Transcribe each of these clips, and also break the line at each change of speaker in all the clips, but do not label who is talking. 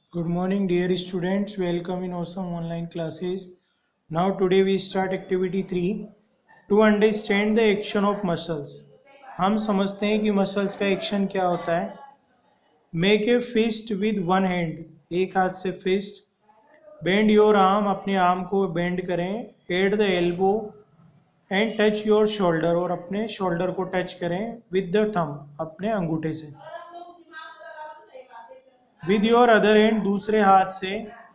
Good morning, dear students. Welcome in awesome online classes. Now, today we start activity 3 to understand the action of muscles. हम समझते हैं कि muscles का action क्या होता है. Make a fist with one hand, एक हाथ से फिस्ट. बेंड योर आर्म, अपने आर्म को बेंड करें. At the elbow and touch your shoulder, और अपने शोल्डर को टच करें विद द थंब, अपने अंगूठे से. विद योर अदर हैंड, दूसरे हाथ से.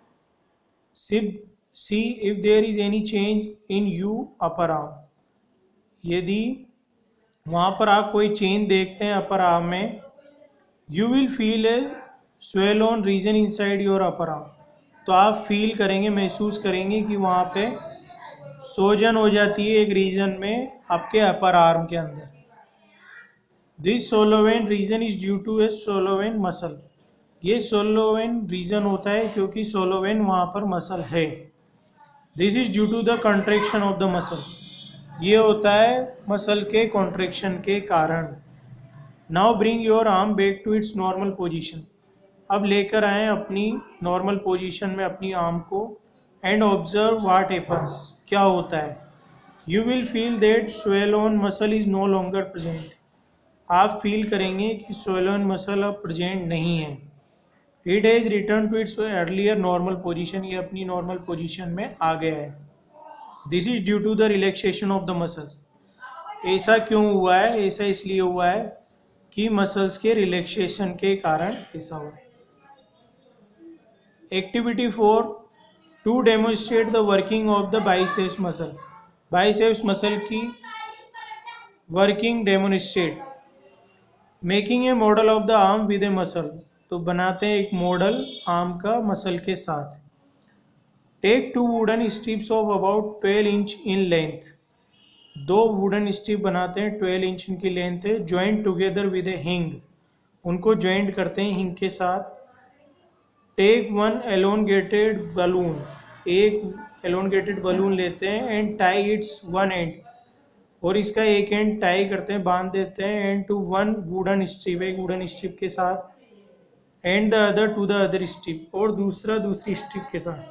See if there is any change in you upper arm, यदि वहाँ पर आप कोई चेंज देखते हैं अपर आर्म में. You will feel a swollen region inside your upper arm, तो आप फील करेंगे, महसूस करेंगे कि वहाँ पे सोजन हो जाती है एक रीजन में आपके अपर आर्म के अंदर. This swollen region is due to a swollen muscle, ये सोलोवेन रीजन होता है क्योंकि सोलोवेन वहाँ पर मसल है. This is due to the contraction of the muscle, ये होता है मसल के कॉन्ट्रैक्शन के कारण. Now bring your arm back to its normal position, अब लेकर आएँ अपनी नॉर्मल पोजीशन में अपनी आर्म को. एंड ऑब्जर्व व्हाट हैपन्स, क्या होता है. You will feel that swollen muscle is no longer present, आप फील करेंगे कि स्वेल ऑन मसल अब प्रेजेंट नहीं है. It has return to its earlier normal position, ये अपनी नॉर्मल पोजीशन में आ गया है. This is due to the relaxation of the muscles, ऐसा क्यों हुआ है, ऐसा इसलिए हुआ है कि मसल्स के रिलैक्सेशन के कारण ऐसा हुआ है. Activity 4 to demonstrate the working of the biceps muscle, biceps muscle की working demonstrate. Making a model of the arm with a muscle, तो बनाते हैं एक मॉडल आर्म का मसल के साथ. Take two wooden strips of about 12 inch in length, दो wooden strip बनाते हैं 12 इंच इनकी लेंथ है. ज्वाइंट टुगेदर विद ए हिंग, उनको ज्वाइंट करते हैं हिंग के साथ. टेक वन एलोंगेटेड बलून, एक एलोंगेटेड बलून लेते हैं. And tie its one end, और इसका एक एंड टाई करते हैं, बांध देते हैं. End to one wooden strip, एक वुडन स्ट्रिप के साथ. And the other to the other strip, और दूसरा दूसरी स्ट्रिप के साथ.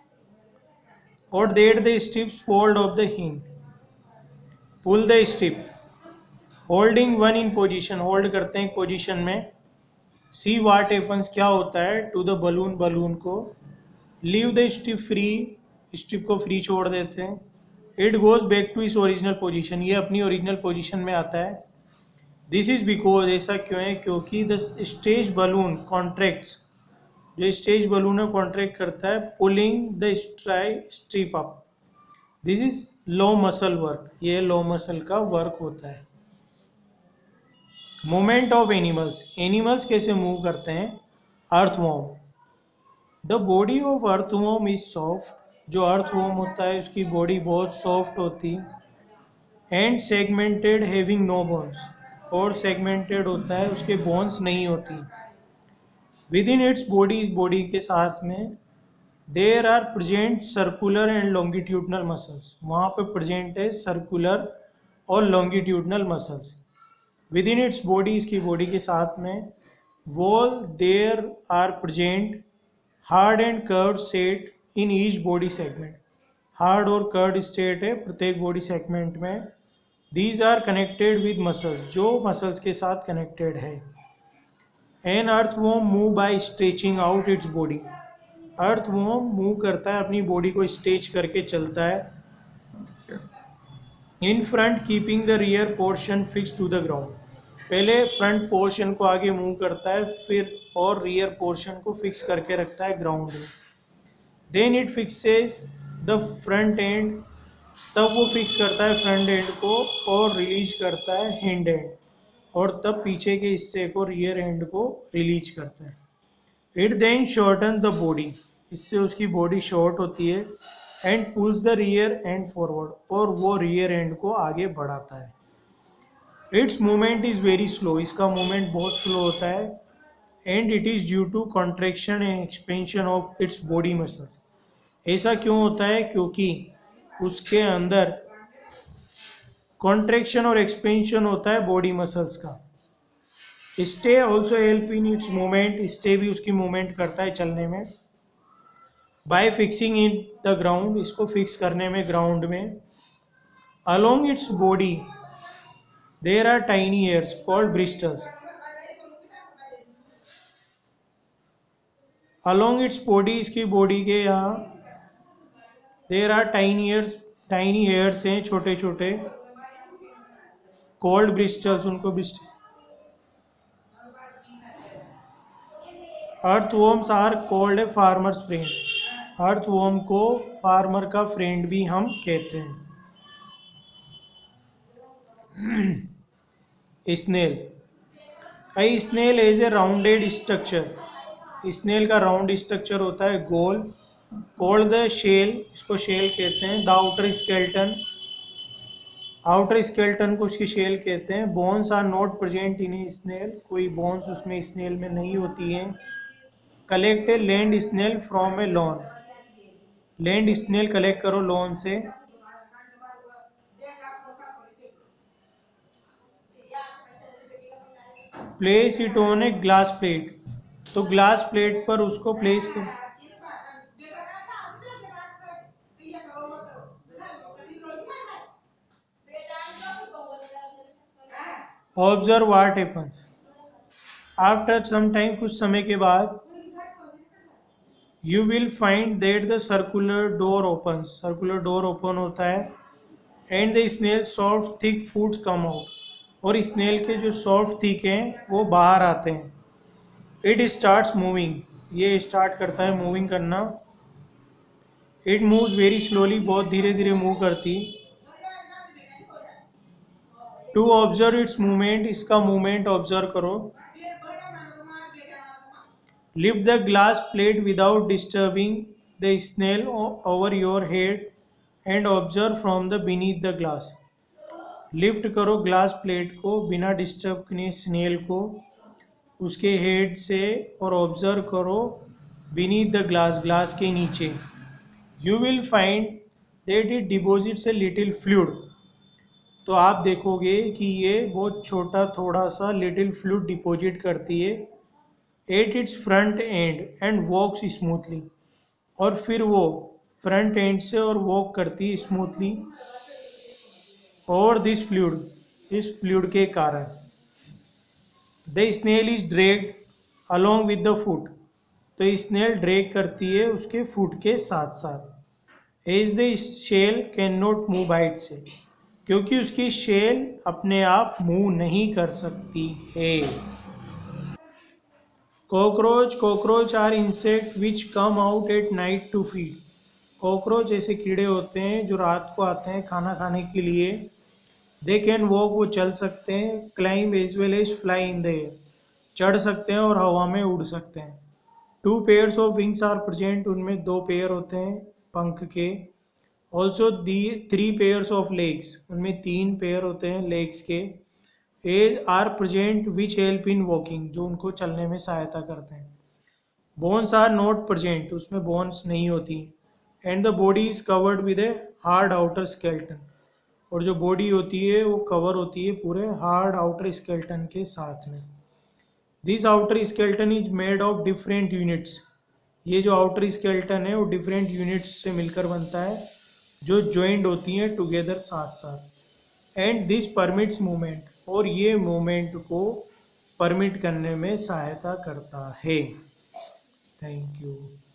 और that the strips fold of the hinge, pull the strip. Holding one in position, hold करते हैं पोजीशन में. सी व्हाट हैपन्स, क्या होता है. टू द बलून, बलून को. Leave the strip free, strip को फ्री छोड़ देते हैं. इट गोज बैक टू इस ओरिजिनल पोजीशन, ये अपनी ओरिजिनल पोजीशन में आता है. दिस इज बिकॉज, ऐसा क्यों है, क्योंकि द स्टेज बलून कॉन्ट्रैक्ट्स, जो स्टेज बलून है कॉन्ट्रैक्ट करता है, pulling the strip up. This is low muscle work, ये लो मसल का वर्क होता है. मूवमेंट ऑफ एनिमल्स, एनिमल्स कैसे मूव करते हैं. Earthworm, the body of earthworm is soft, जो अर्थवॉर्म होता है उसकी बॉडी बहुत सॉफ्ट होती है. And segmented having no bones, और सेगमेंटेड होता है, उसके बोन्स नहीं होती. विद इन इट्स बॉडी, इस बॉडी के साथ में there are present circular and longitudinal muscles, वहाँ पे प्रेजेंट है सर्कुलर और longitudinal muscles. Within its body, इसकी बॉडी के साथ में. Wall there are present hard and curve set in each body segment, hard और कर्व स्टेट है प्रत्येक बॉडी सेगमेंट में. These are connected with muscles, जो मसल्स के साथ कनेक्टेड है. An earthworm move by stretching out it's body, earthworm move करता है, अपनी बॉडी को स्ट्रेच करके चलता है. In front keeping the rear portion fix to the ground, पहले फ्रंट पोर्शन को आगे मूव करता है, फिर और रियर पोर्शन को फिक्स करके रखता है ग्राउंड में. Then it fixes the front end, तब वो फिक्स करता है फ्रंट एंड को और रिलीज करता है हिंड एंड, और तब पीछे के हिस्से को रियर एंड को रिलीज करता है. It then shorten the body, इससे उसकी बॉडी शॉर्ट होती है. And pulls the rear end forward, और वो रियर एंड को आगे बढ़ाता है. Its movement is very slow, इसका मूवमेंट बहुत स्लो होता है. And it is due to contraction and expansion of its body muscles, ऐसा क्यों होता है, क्योंकि उसके अंदर कॉन्ट्रैक्शन और एक्सपेंशन होता है बॉडी मसल्स का. Stay also help in its movement, stay भी उसकी मूवमेंट करता है चलने में। By fixing in the ground, इसको फिक्स करने में ग्राउंड में। Along its body there are tiny hairs called bristles, along its body, इसकी बॉडी के यहाँ देयर आर टाइनी हेयर्स हैं छोटे छोटे, कॉल्ड ब्रिस्टल्स, उनको bristle. Earthworms are called a farmer's friend, earthworm को फार्मर का फ्रेंड भी हम कहते हैं। Snail, I snail is a rounded structure, snail का राउंड स्ट्रक्चर होता है गोल। कॉल्ड द शेल, इसको शेल कहते हैं। The outer skeleton, outer skeleton को उसकी शेल कहते हैं। Bones are not present in a snail, कोई बोन्स उसमें स्नेल में नहीं होती हैं। Collect a land snail from a lawn, land snail collect करो लॉन से। Place it on a glass plate, तो ग्लास प्लेट पर उसको प्लेस कर। Observe what happens, after some time, कुछ समय के बाद। You will find that the circular door open, circular door open होता है। And the snail soft thick foods come out, और स्नेल के जो सॉफ्ट थिक हैं वो बाहर आते हैं। इट स्टार्ट्स मूविंग, ये स्टार्ट करता है मूविंग करना। इट मूव्स वेरी स्लोली, बहुत धीरे धीरे मूव करती। टू ऑब्जर्व इट्स मूवमेंट, इसका मूवमेंट ऑब्जर्व करो। Lift the glass plate without disturbing the snail over your head and observe from the beneath the glass, lift करो glass plate को बिना disturb किए स्नेल को उसके हेड से, और ऑब्जर्व करो बीनीथ द ग्लास, ग्लास के नीचे। You will find that it deposits a little fluid, तो आप देखोगे कि ये बहुत छोटा थोड़ा सा लिटिल फ्लूइड डिपॉजिट करती है। At its front end and walks smoothly, और फिर वो फ्रंट एंड से और वॉक करती है स्मूथली। और दिस फ्लूइड, इस फ्लूइड के कारण। The snail is dragged along with the foot, तो स्नेल ड्रैग करती है उसके फुट के साथ साथ। As the shell can not move by itself, क्योंकि उसकी शेल अपने आप मूव नहीं कर सकती है। Cockroach, cockroach are insect which come out at night to feed, cockroach ऐसे कीड़े होते हैं जो रात को आते हैं खाना खाने के लिए। दे कैन वॉक, वो चल सकते हैं। Climb as well as fly in the air, चढ़ सकते हैं और हवा में उड़ सकते हैं। Two pairs of wings are present, उनमें दो पेयर होते हैं पंख के। Also the three pairs of legs, उनमें तीन पेयर होते हैं लेग्स के। As are present which help in walking, जो उनको चलने में सहायता करते हैं। बोन्स आर नॉट प्रेजेंट, उसमें बोन्स नहीं होती। And the body is covered with a hard outer skeleton, और जो बॉडी होती है वो कवर होती है पूरे हार्ड आउटर स्केल्टन के साथ में। This outer skeleton is made of different units, ये जो आउटर स्केल्टन है वो डिफरेंट यूनिट्स से मिलकर बनता है जो ज्वाइंट होती हैं टुगेदर साथ साथ। एंड दिस परमिट्स मूवमेंट, और ये मूवमेंट को परमिट करने में सहायता करता है। Thank you.